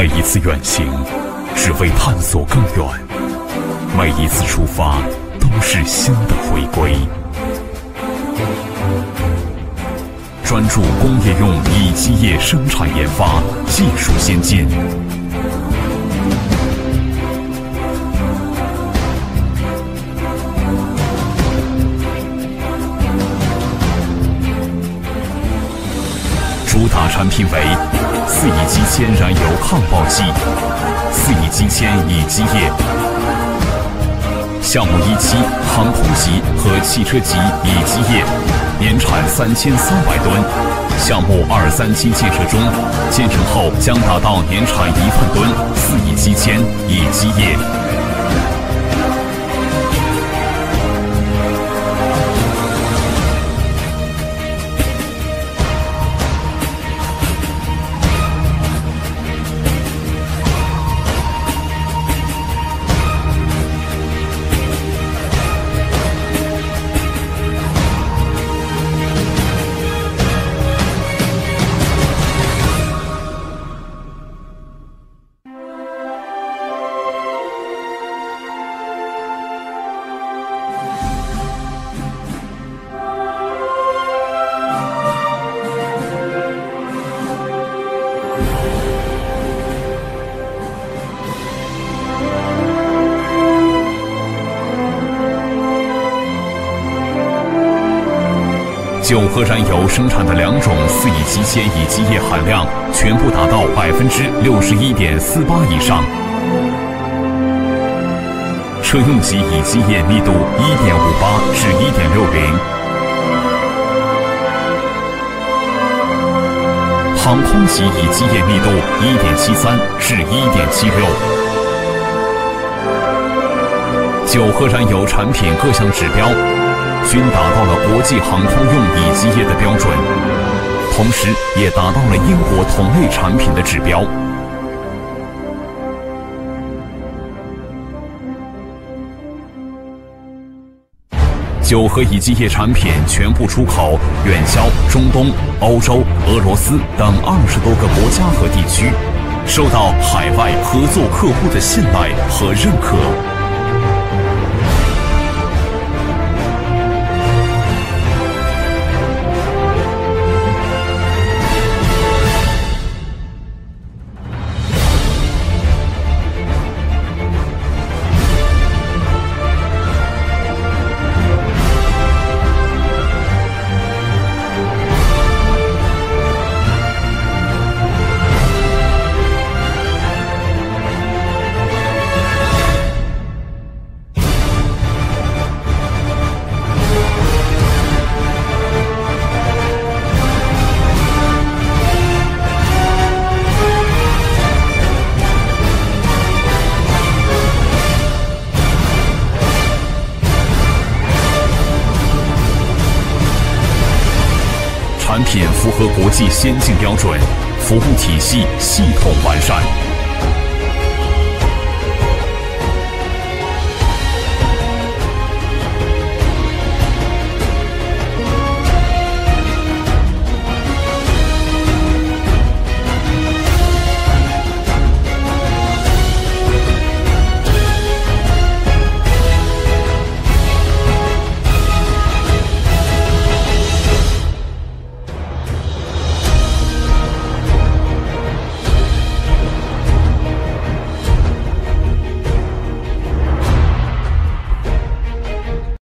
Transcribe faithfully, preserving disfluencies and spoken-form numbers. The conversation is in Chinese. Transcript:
每一次远行，只为探索更远；每一次出发，都是新的回归。专注工业用乙基液生产研发，技术先进。主打产品为四乙基铅燃油抗爆剂、四乙基铅乙基液。项目一期航空级和汽车级乙基液，年产三千三百吨。项目二三期建设中，建成后将达到年产一万吨四乙基铅乙基液。九合燃油生产的两种四乙基铅乙基液含量全部达到百分之六十一点四八以上。车用级乙基液密度一点五八至一点六零，航空级乙基液密度一点七三至一点七六。九合燃油产品各项指标均达到了国际航空用乙基液的标准，同时也达到了英国同类产品的指标。九合乙基液产品全部出口远销中东、欧洲、俄罗斯等二十多个国家和地区，受到海外合作客户的信赖和认可。产品符合国际先进标准，服务体系系统完善。